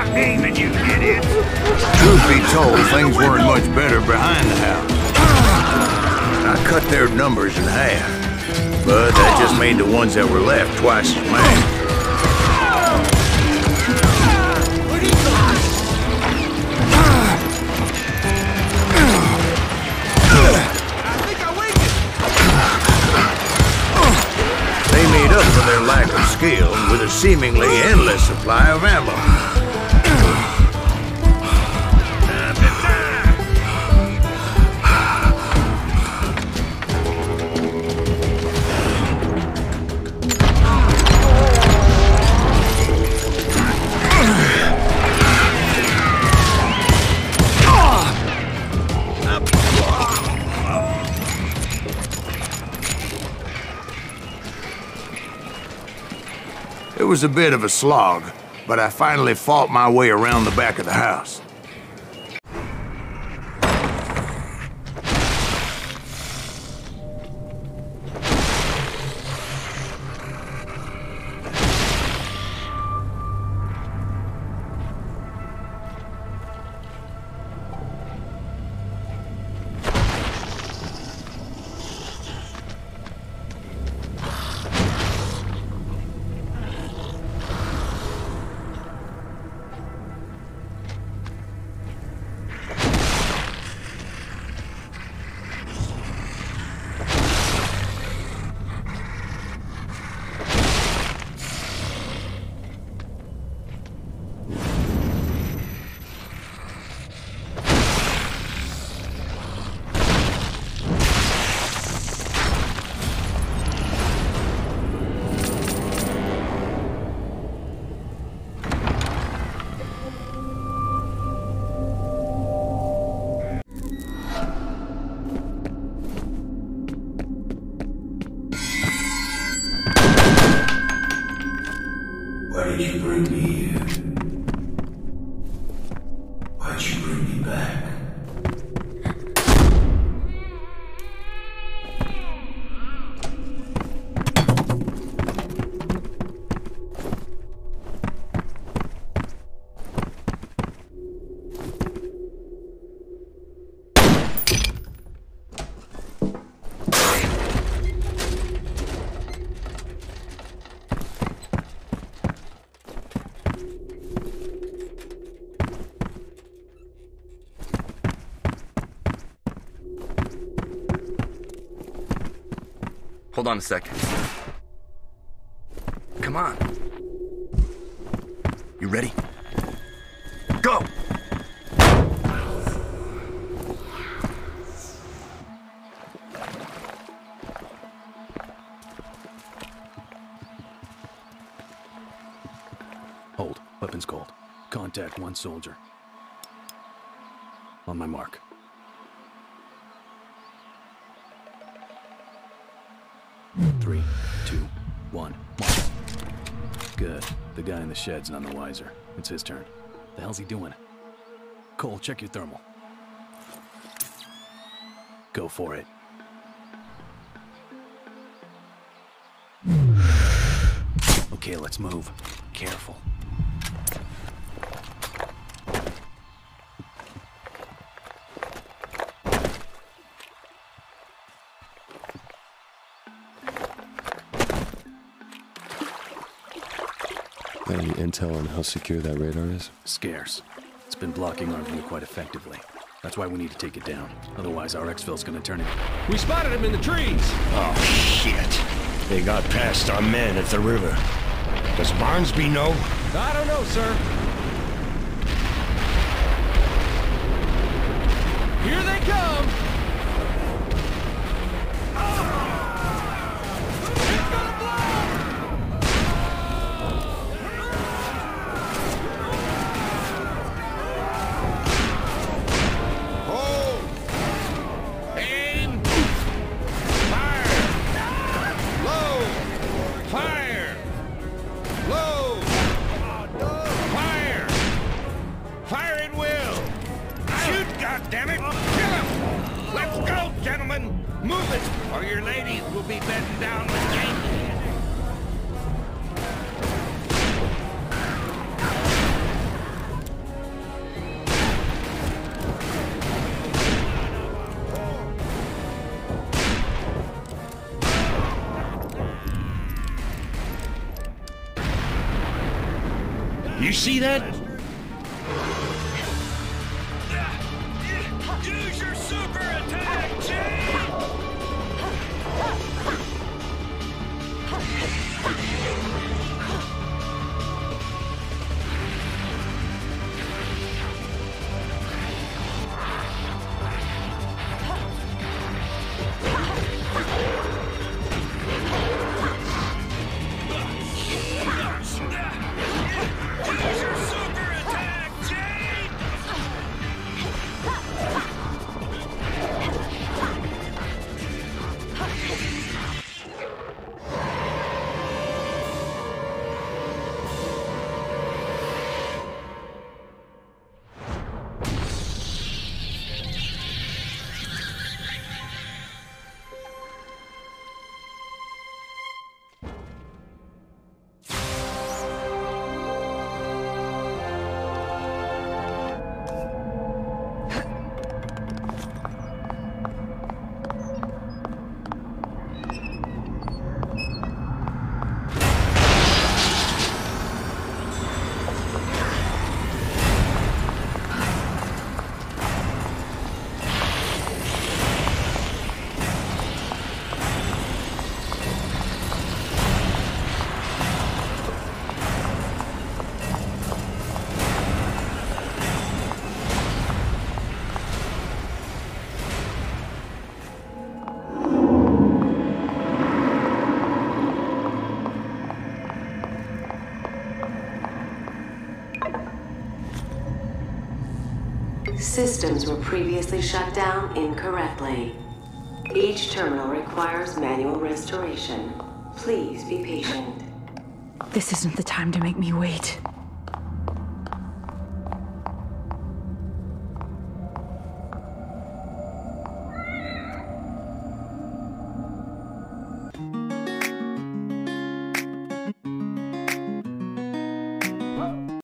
stop aiming, you idiots! Truth be told, things weren't much better behind the house. I cut their numbers in half, but that just made the ones that were left twice as many. They made up for their lack of skill with a seemingly endless supply of ammo. It was a bit of a slog, but I finally fought my way around the back of the house. Why did you bring me here? Why'd you bring me back? Hold on a second. Come on. You ready? Go! Hold. Weapons cold. Contact one soldier. On my mark. Three, two, one, mark. Good. The guy in the shed's none the wiser. It's his turn. The hell's he doing? Cole, check your thermal. Go for it. Okay, let's move. Careful. Any intel on how secure that radar is? Scarce. It's been blocking our view quite effectively. That's why we need to take it down. Otherwise, our exfil's gonna turn it. We spotted him in the trees! Oh, shit. They got past our men at the river. Does Barnsby know? I don't know, sir. Here they come! Move it, or your ladies will be bedding down with Yankees. You see that? Use your super attack, Jane! Systems were previously shut down incorrectly. Each terminal requires manual restoration. Please be patient. This isn't the time to make me wait.